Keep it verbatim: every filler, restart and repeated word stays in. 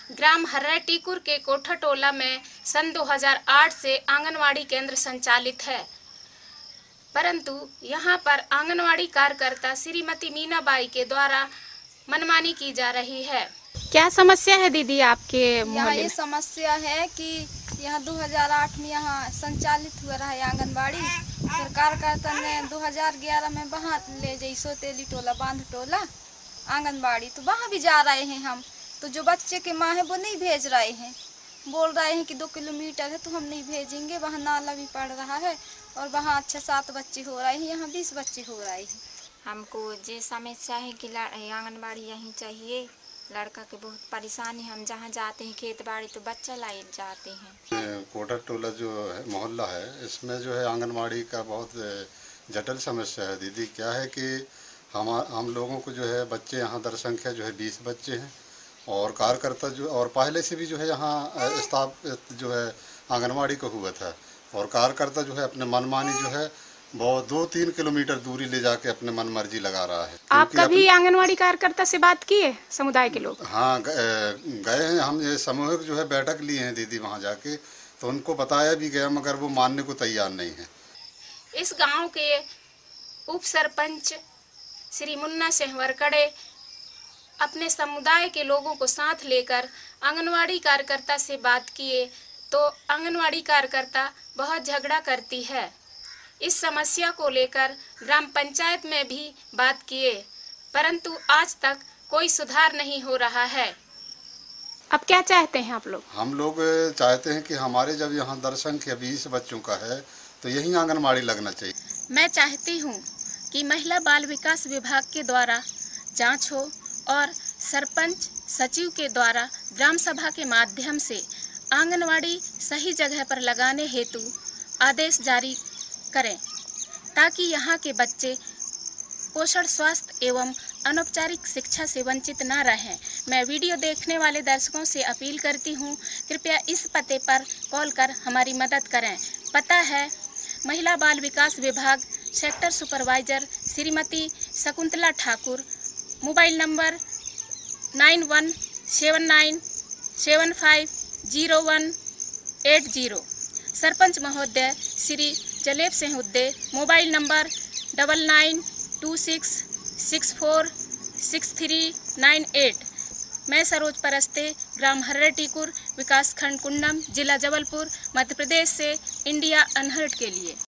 ग्राम हर्राटीकुर के कोठा टोला में सन दो हज़ार आठ से आंगनवाड़ी केंद्र संचालित है, परंतु यहाँ पर आंगनवाड़ी कार्यकर्ता श्रीमती मीनाबाई के द्वारा मनमानी की जा रही है। क्या समस्या है दीदी आपके यहाँ? मोहल्ले ये में? समस्या है कि यहाँ दो हज़ार आठ में यहाँ संचालित हुआ रहा है आंगनबाड़ी। सरकार कहता ने दो हज़ार ग्यारह में वहाँ ले जाई सोतेली टोला बांध टोला आंगनबाड़ी, तो वहाँ भी जा रहे हैं हम। तो जो बच्चे के माँ है वो नहीं भेज रहे हैं, बोल रहे हैं कि दो किलोमीटर है तो हम नहीं भेजेंगे। वहाँ नाला भी पड़ रहा है और वहाँ छः सात बच्चे हो रहे हैं, यहाँ बीस बच्चे हो रहे हैं। हमको ये समस्या है कि आंगनबाड़ी यहीं चाहिए। लड़का के बहुत परेशानी, हम जहाँ जाते हैं खेत बाड़ी तो बच्चा लाई जाते हैं। कोठा टोला जो है मोहल्ला है, इसमें जो है आंगनबाड़ी का बहुत जटिल समस्या है दीदी। क्या है कि हम हम लोगों को जो है बच्चे यहाँ दर संख्या जो है बीस बच्चे हैं और कार्यकर्ता जो और पहले से भी जो है यहाँ स्थापित जो है आंगनबाड़ी को हुआ था और कार्यकर्ता जो है अपने मनमानी जो है वो दो तीन किलोमीटर दूरी ले जाके अपने मन मर्जी लगा रहा है। आप कभी आंगनवाड़ी कार्यकर्ता से बात किए? समुदाय के लोग? हाँ गए हैं हम, ये सामूहिक जो है बैठक लिए हैं दीदी वहाँ जाके, तो उनको बताया भी गया मगर वो मानने को तैयार नहीं है। इस गांव के उप सरपंच श्री मुन्ना सेहवरकड़े अपने समुदाय के लोगों को साथ लेकर आंगनवाड़ी कार्यकर्ता से बात किए तो आंगनवाड़ी कार्यकर्ता बहुत झगड़ा करती है। इस समस्या को लेकर ग्राम पंचायत में भी बात किए, परंतु आज तक कोई सुधार नहीं हो रहा है। अब क्या चाहते हैं आप लोग? हम लोग चाहते हैं कि हमारे जब यहाँ दर संख्या बीस बच्चों का है तो यही आंगनबाड़ी लगना चाहिए। मैं चाहती हूँ कि महिला बाल विकास विभाग के द्वारा जांच हो और सरपंच सचिव के द्वारा ग्राम सभा के माध्यम से आंगनवाड़ी सही जगह पर लगाने हेतु आदेश जारी करें, ताकि यहाँ के बच्चे पोषण, स्वास्थ्य एवं अनौपचारिक शिक्षा से वंचित न रहें। मैं वीडियो देखने वाले दर्शकों से अपील करती हूँ, कृपया इस पते पर कॉल कर हमारी मदद करें। पता है महिला बाल विकास विभाग, sector supervisor Shrimati Shakuntala Thakur, mobile number nine one seven nine seven five zero one eight zero. Sarpanch महोदय Shri Jaleb Singh Hudde, mobile number double nine two six six four six three nine eight. मैं सरोज परस्ते, ग्राम हर्राटीकुर, विकास खंड कुंडम, जिला जबलपुर, मध्य प्रदेश से इंडिया अनहर्ड के लिए।